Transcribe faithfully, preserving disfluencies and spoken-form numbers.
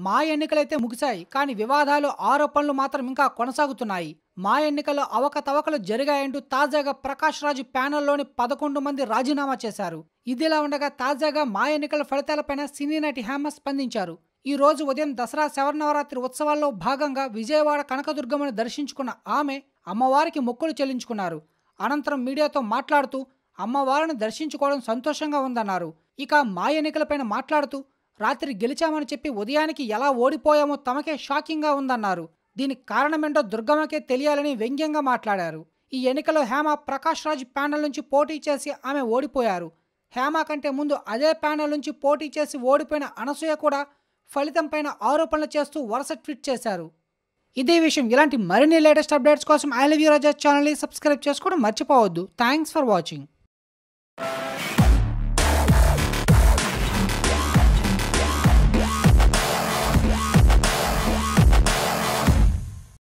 మా ఎన్నికలైతే ముగిశాయి, కానీ వివాదాలు, ఆరోపణలు మాత్రం ఇంకా కొనసాగుతున్నాయి. మా ఎన్నికల్లో అవకతవకలు జరిగాయంటూ తాజాగా ప్రకాష్ రాజ్ ప్యానెల్లోని పదకొండు మంది రాజీనామా చేశారు. ఇదిలా ఉండగా తాజాగా మా ఎన్నికల ఫలితాలపైన సినీ నటి హేమ స్పందించారు. ఈ రోజు ఉదయం దసరా శరన్నవరాత్రి ఉత్సవాల్లో భాగంగా విజయవాడ కనకదుర్గమ్మని దర్శించుకున్న ఆమె అమ్మవారికి మొక్కులు చెల్లించుకున్నారు. అనంతరం మీడియాతో మాట్లాడుతూ అమ్మవారిని దర్శించుకోవడం సంతోషంగా ఉందన్నారు. ఇక మా ఎన్నికలపైన మాట్లాడుతూ రాత్రి గెలిచామని చెప్పి ఉదయానికి ఎలా ఓడిపోయామో తమకే షాకింగ్గా ఉందన్నారు. దీనికి కారణమేంటో దుర్గమ్మకే తెలియాలని వ్యంగ్యంగా మాట్లాడారు. ఈ ఎన్నికలో హేమ ప్రకాష్ రాజ్ ప్యానెల్ నుంచి పోటీ చేసి ఆమె ఓడిపోయారు. హేమ కంటే ముందు అదే ప్యానెల్ నుంచి పోటీ చేసి ఓడిపోయిన అనసూయ కూడా ఫలితం పైన ఆరోపణలు చేస్తూ వరుస ట్వీట్ చేశారు. ఇదే విషయం. ఇలాంటి మరిన్ని లేటెస్ట్ అప్డేట్స్ కోసం ఐ లవ్ యూ రాజా ఛానల్ని సబ్స్క్రైబ్ చేసుకోవడం మర్చిపోవద్దు. Thanks for watching.